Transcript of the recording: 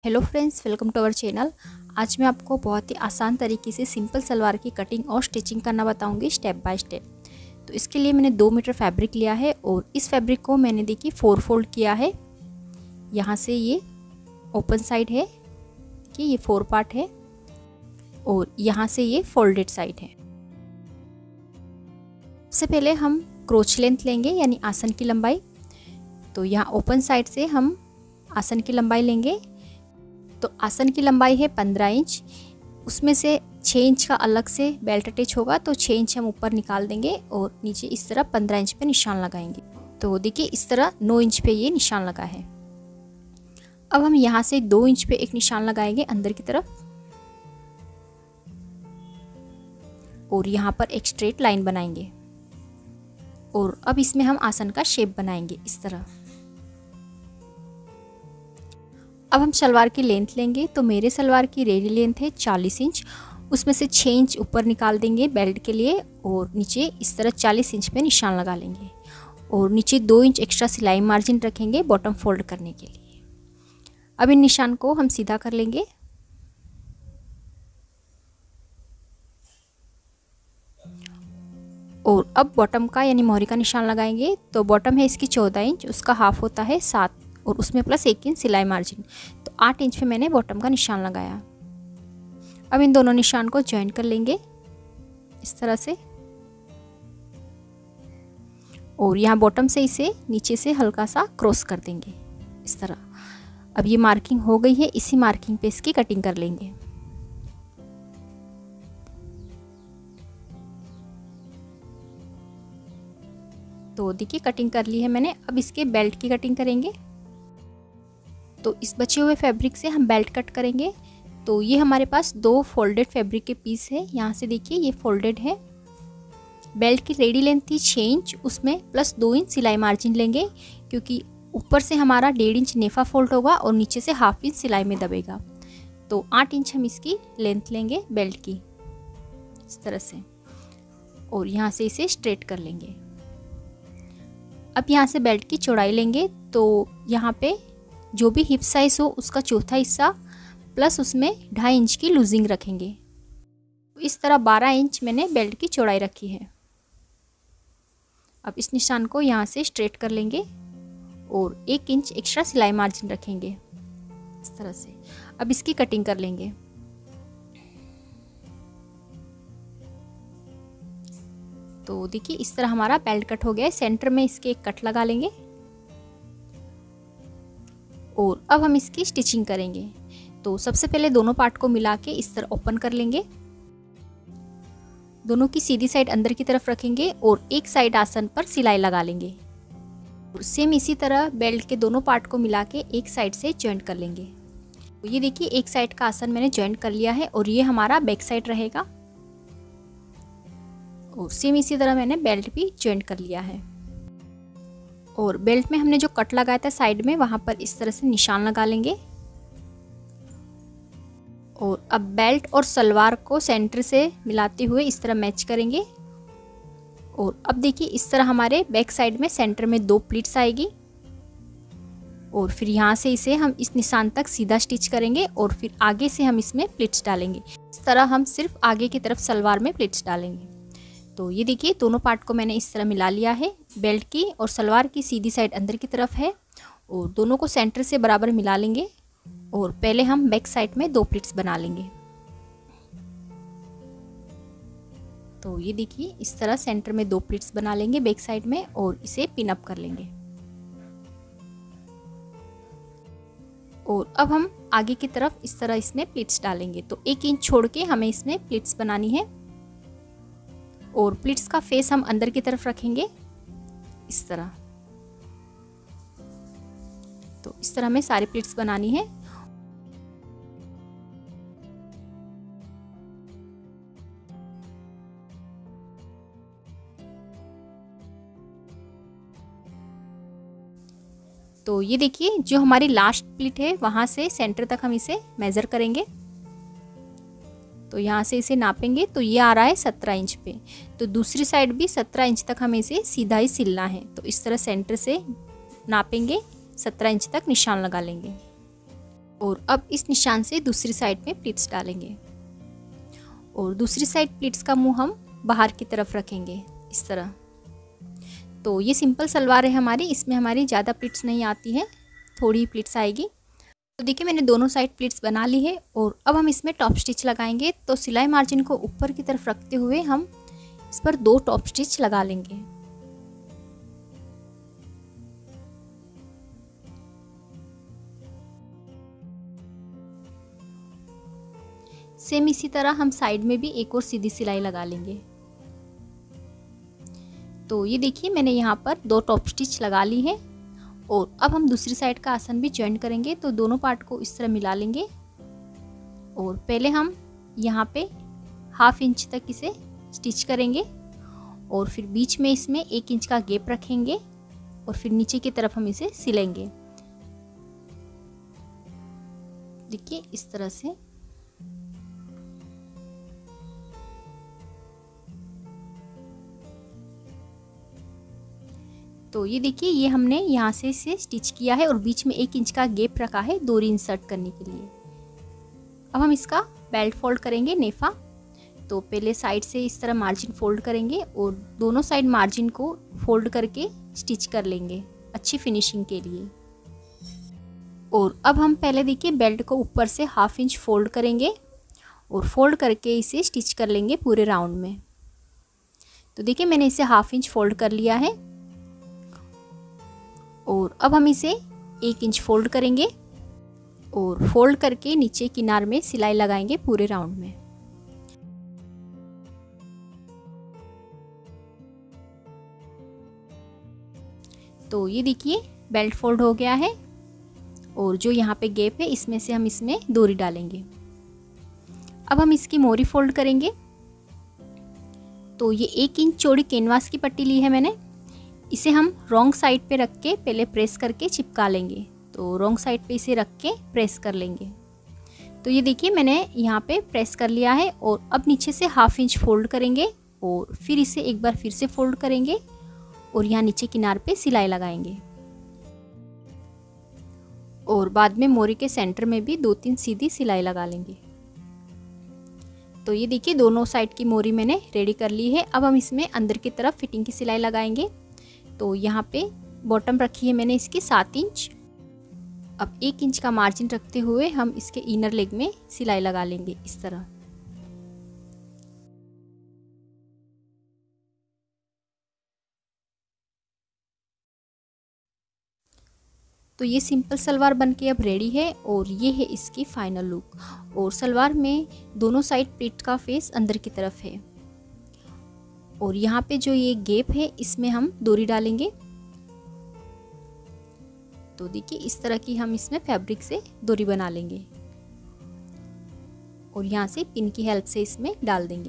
Hello friends, welcome to our channel. आज मैं आपको बहुत ही आसान तरीके से सिंपल सलवार की कटिंग और स्टिचिंग करना बताऊंगी स्टेप बाय स्टेप। तो इसके लिए मैंने 2 मीटर फैब्रिक लिया है और इस फैब्रिक को मैंने देखिए 4 फोल्ड किया है। यहाँ से ये ओपन साइड है कि ये 4 पार्ट है और यहाँ से ये फोल्डेड साइड है। सबसे पहले हम क्रोच लेंथ लेंगे यानी आसन की लंबाई। तो यहाँ ओपन साइड से हम आसन की लंबाई लेंगे। तो आसन की लंबाई है 15 इंच, उसमें से 6 इंच का अलग से बेल्ट अटैच होगा, तो 6 इंच हम ऊपर निकाल देंगे और नीचे इस तरह 15 इंच पे निशान लगाएंगे। तो देखिए इस तरह 9 इंच पे ये निशान लगा है। अब हम यहाँ से 2 इंच पे एक निशान लगाएंगे अंदर की तरफ और यहाँ पर एक स्ट्रेट लाइन बनाएंगे और अब इसमें हम आसन का शेप बनाएंगे इस तरह। अब हम सलवार की लेंथ लेंगे। तो मेरे सलवार की रेडी लेंथ है 40 इंच, उसमें से 6 इंच ऊपर निकाल देंगे बेल्ट के लिए और नीचे इस तरह 40 इंच पे निशान लगा लेंगे और नीचे 2 इंच एक्स्ट्रा सिलाई मार्जिन रखेंगे बॉटम फोल्ड करने के लिए। अब इन निशान को हम सीधा कर लेंगे और अब बॉटम का यानी मोहरी का निशान लगाएंगे। तो बॉटम है इसकी 14 इंच, उसका हाफ होता है 7 और उसमें प्लस 1 इंच सिलाई मार्जिन, तो 8 इंच पे मैंने बॉटम का निशान लगाया। अब इन दोनों निशान को ज्वाइन कर लेंगे इस तरह से और यहाँ बॉटम से इसे नीचे से हल्का सा क्रॉस कर देंगे इस तरह। अब ये मार्किंग हो गई है, इसी मार्किंग पे इसकी कटिंग कर लेंगे। तो देखिए कटिंग कर ली है मैंने। अब इसके बेल्ट की कटिंग करेंगे। तो इस बचे हुए फैब्रिक से हम बेल्ट कट करेंगे। तो ये हमारे पास 2 फोल्डेड फैब्रिक के पीस है। यहाँ से देखिए ये फोल्डेड है। बेल्ट की रेडी लेंथ थी 6 इंच, उसमें प्लस 2 इंच सिलाई मार्जिन लेंगे क्योंकि ऊपर से हमारा 1.5 इंच नेफा फोल्ड होगा और नीचे से हाफ इंच सिलाई में दबेगा। तो 8 इंच हम इसकी लेंथ लेंगे बेल्ट की इस तरह से और यहाँ से इसे स्ट्रेट कर लेंगे। अब यहाँ से बेल्ट की चौड़ाई लेंगे। तो यहाँ पे जो भी हिप साइज हो उसका चौथा हिस्सा प्लस उसमें 2.5 इंच की लूजिंग रखेंगे। तो इस तरह 12 इंच मैंने बेल्ट की चौड़ाई रखी है। अब इस निशान को यहाँ से स्ट्रेट कर लेंगे और 1 इंच एक्स्ट्रा सिलाई मार्जिन रखेंगे इस तरह से। अब इसकी कटिंग कर लेंगे। तो देखिए इस तरह हमारा बेल्ट कट हो गया है। सेंटर में इसके एक कट लगा लेंगे और अब हम इसकी स्टिचिंग करेंगे। तो सबसे पहले दोनों पार्ट को मिला के इस तरह ओपन कर लेंगे। दोनों की सीधी साइड अंदर की तरफ रखेंगे और एक साइड आसन पर सिलाई लगा लेंगे और सेम इसी तरह बेल्ट के दोनों पार्ट को मिला के एक साइड से जॉइंट कर लेंगे। तो ये देखिए एक साइड का आसन मैंने जॉइंट कर लिया है और ये हमारा बैक साइड रहेगा और सेम इसी तरह मैंने बेल्ट भी जॉइंट कर लिया है। और बेल्ट में हमने जो कट लगाया था साइड में, वहां पर इस तरह से निशान लगा लेंगे और अब बेल्ट और सलवार को सेंटर से मिलाते हुए इस तरह मैच करेंगे। और अब देखिए इस तरह हमारे बैक साइड में सेंटर में 2 प्लीट्स आएगी और फिर यहाँ से इसे हम इस निशान तक सीधा स्टिच करेंगे और फिर आगे से हम इसमें प्लीट्स डालेंगे। इस तरह हम सिर्फ आगे की तरफ सलवार में प्लीट्स डालेंगे। तो ये देखिए दोनों पार्ट को मैंने इस तरह मिला लिया है। बेल्ट की और सलवार की सीधी साइड अंदर की तरफ है और दोनों को सेंटर से बराबर मिला लेंगे और पहले हम बैक साइड में 2 प्लीट्स बना लेंगे। तो ये देखिए इस तरह सेंटर में 2 प्लीट्स बना लेंगे बैक साइड में और इसे पिन अप कर लेंगे। और अब हम आगे की तरफ इस तरह इसमें प्लीट्स डालेंगे। तो 1 इंच छोड़ के हमें इसमें प्लीट्स बनानी है और प्लीट्स का फेस हम अंदर की तरफ रखेंगे इस तरह। तो इस तरह हमें सारी प्लीट्स बनानी है। तो ये देखिए जो हमारी लास्ट प्लीट है वहां से सेंटर तक हम इसे मेजर करेंगे। तो यहाँ से इसे नापेंगे तो ये आ रहा है 17 इंच पे। तो दूसरी साइड भी 17 इंच तक हमें इसे सीधा ही सिलना है। तो इस तरह सेंटर से नापेंगे 17 इंच तक निशान लगा लेंगे और अब इस निशान से दूसरी साइड में प्लीट्स डालेंगे और दूसरी साइड प्लीट्स का मुंह हम बाहर की तरफ रखेंगे इस तरह। तो ये सिंपल सलवार है हमारी, इसमें हमारी ज़्यादा प्लीट्स नहीं आती है, थोड़ी प्लीट्स आएगी। तो देखिए मैंने दोनों साइड प्लीट्स बना ली है और अब हम इसमें टॉप स्टिच लगाएंगे। तो सिलाई मार्जिन को ऊपर की तरफ रखते हुए हम इस पर 2 टॉप स्टिच लगा लेंगे। सेम इसी तरह हम साइड में भी एक और सीधी सिलाई लगा लेंगे। तो ये देखिए मैंने यहाँ पर 2 टॉप स्टिच लगा ली है और अब हम दूसरी साइड का आसन भी जॉइन करेंगे। तो दोनों पार्ट को इस तरह मिला लेंगे और पहले हम यहाँ पे 1/2 इंच तक इसे स्टिच करेंगे और फिर बीच में इसमें 1 इंच का गैप रखेंगे और फिर नीचे की तरफ हम इसे सिलेंगे। देखिए इस तरह से। तो ये देखिए ये हमने यहाँ से इसे स्टिच किया है और बीच में 1 इंच का गैप रखा है डोरी इंसर्ट करने के लिए। अब हम इसका बेल्ट फोल्ड करेंगे नेफा। तो पहले साइड से इस तरह मार्जिन फोल्ड करेंगे और दोनों साइड मार्जिन को फोल्ड करके स्टिच कर लेंगे अच्छी फिनिशिंग के लिए। और अब हम पहले देखिए बेल्ट को ऊपर से 1/2 इंच फोल्ड करेंगे और फोल्ड करके इसे स्टिच कर लेंगे पूरे राउंड में। तो देखिए मैंने इसे 1/2 इंच फोल्ड कर लिया है और अब हम इसे 1 इंच फोल्ड करेंगे और फोल्ड करके नीचे किनार में सिलाई लगाएंगे पूरे राउंड में। तो ये देखिए बेल्ट फोल्ड हो गया है और जो यहाँ पे गैप है इसमें से हम इसमें डोरी डालेंगे। अब हम इसकी मोरी फोल्ड करेंगे। तो ये 1 इंच चौड़ी कैनवास की पट्टी ली है मैंने, इसे हम रॉन्ग साइड पे रख के पहले प्रेस करके चिपका लेंगे। तो रॉन्ग साइड पे इसे रख के प्रेस कर लेंगे। तो ये देखिए मैंने यहाँ पे प्रेस कर लिया है और अब नीचे से 1/2 इंच फोल्ड करेंगे और फिर इसे एक बार फिर से फोल्ड करेंगे और यहाँ नीचे किनार पे सिलाई लगाएंगे और बाद में मोरी के सेंटर में भी 2-3 सीधी सिलाई लगा लेंगे। तो ये देखिए दोनों साइड की मोरी मैंने रेडी कर ली है। अब हम इसमें अंदर की तरफ फिटिंग की सिलाई लगाएंगे। तो यहाँ पे बॉटम रखी है मैंने इसकी 7 इंच। अब 1 इंच का मार्जिन रखते हुए हम इसके इनर लेग में सिलाई लगा लेंगे इस तरह। तो ये सिंपल सलवार बनके अब रेडी है और ये है इसकी फाइनल लुक। और सलवार में दोनों साइड प्लीट का फेस अंदर की तरफ है और यहाँ पे जो ये गैप है इसमें हम डोरी डालेंगे। तो देखिए इस तरह की हम इसमें फैब्रिक से डोरी बना लेंगे और यहाँ से पिन की हेल्प से इसमें डाल देंगे।